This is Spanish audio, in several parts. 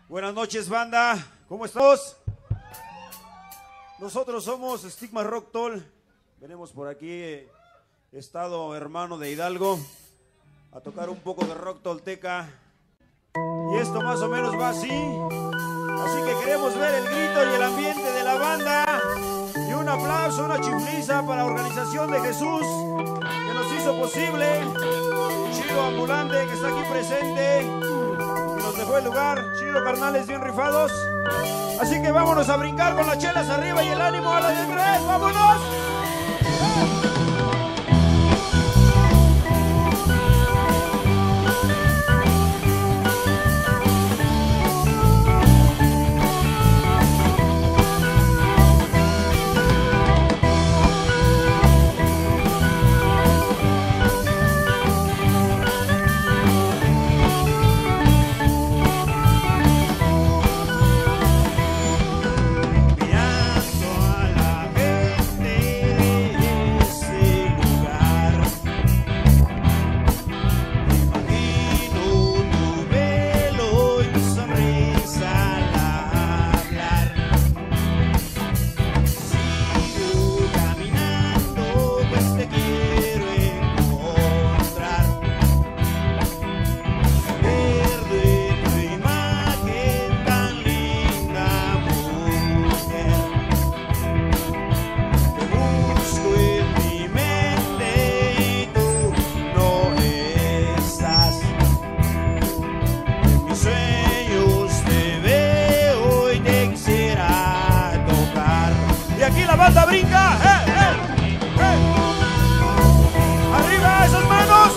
Buenas noches, banda. ¿Cómo estamos? Nosotros somos Stigma Rock Toll. Venimos por aquí, estado hermano de Hidalgo, a tocar un poco de rock tolteca. Y esto más o menos va así. Así que queremos ver el grito y el ambiente de la banda. Y un aplauso, una chifliza para la organización de Jesús, que nos hizo posible. Chido Ambulante, que está aquí presente, que nos dejó el lugar. Chido, carnales bien rifados. Así que vámonos a brincar con las chelas arriba y el ánimo a la de tres. ¡Vámonos! La banda brinca, arriba esas manos.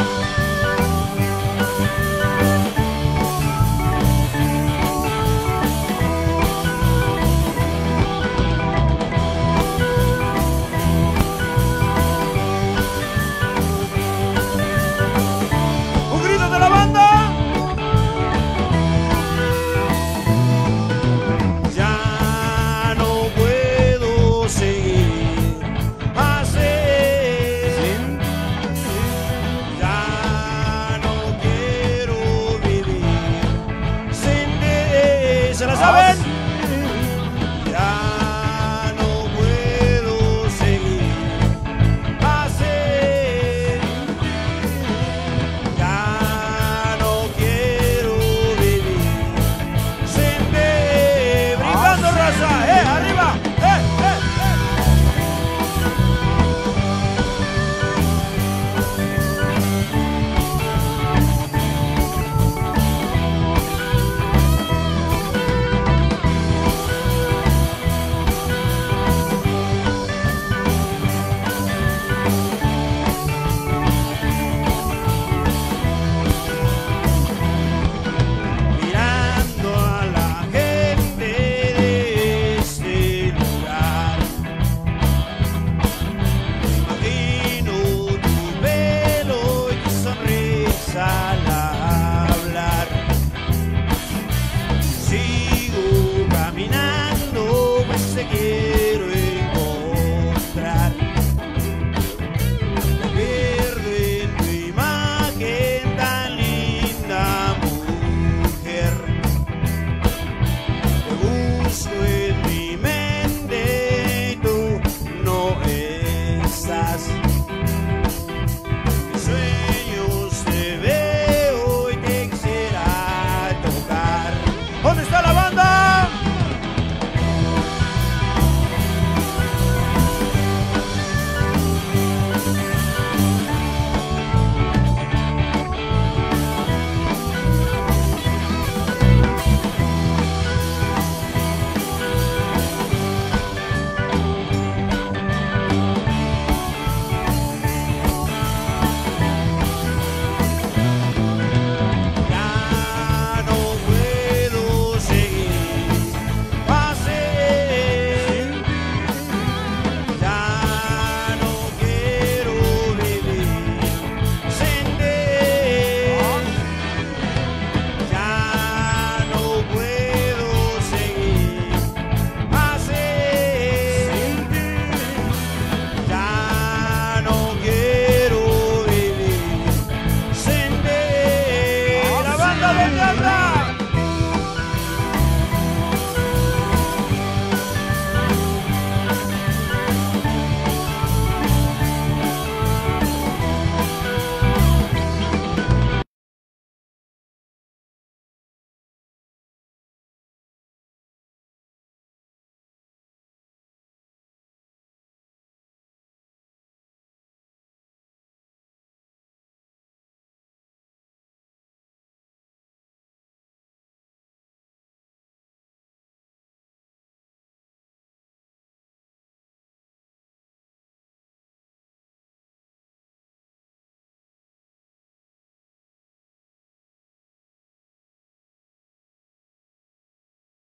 Un grito de la banda. ¿Se la saben?